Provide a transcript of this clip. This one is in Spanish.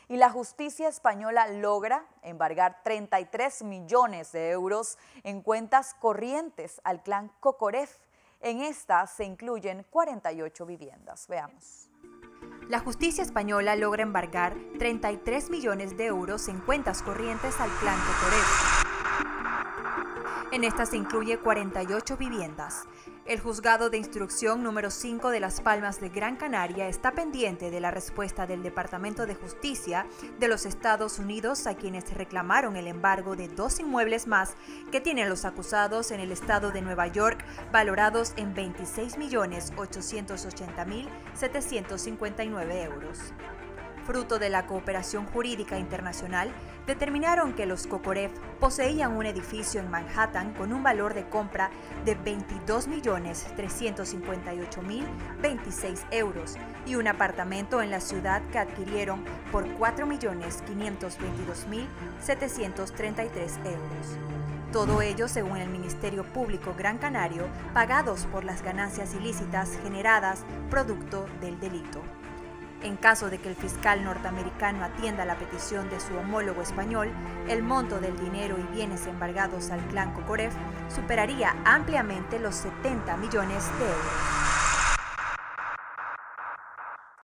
y la justicia española logra embargar 33 millones de euros en cuentas corrientes al clan Kokorev. En esta se incluyen 48 viviendas. Veamos. La justicia española logra embargar 33 millones de euros en cuentas corrientes al clan Kokorev. En esta se incluye 48 viviendas. El juzgado de instrucción número 5 de Las Palmas de Gran Canaria está pendiente de la respuesta del Departamento de Justicia de los Estados Unidos, a quienes reclamaron el embargo de 2 inmuebles más que tienen los acusados en el estado de Nueva York, valorados en 26.880.759 euros. Fruto de la cooperación jurídica internacional, determinaron que los Kokorev poseían un edificio en Manhattan con un valor de compra de 22.358.026 euros y un apartamento en la ciudad que adquirieron por 4.522.733 euros. Todo ello, según el Ministerio Público Gran Canario, pagados por las ganancias ilícitas generadas producto del delito. En caso de que el fiscal norteamericano atienda la petición de su homólogo español, el monto del dinero y bienes embargados al clan Kokorev superaría ampliamente los 70 millones de euros.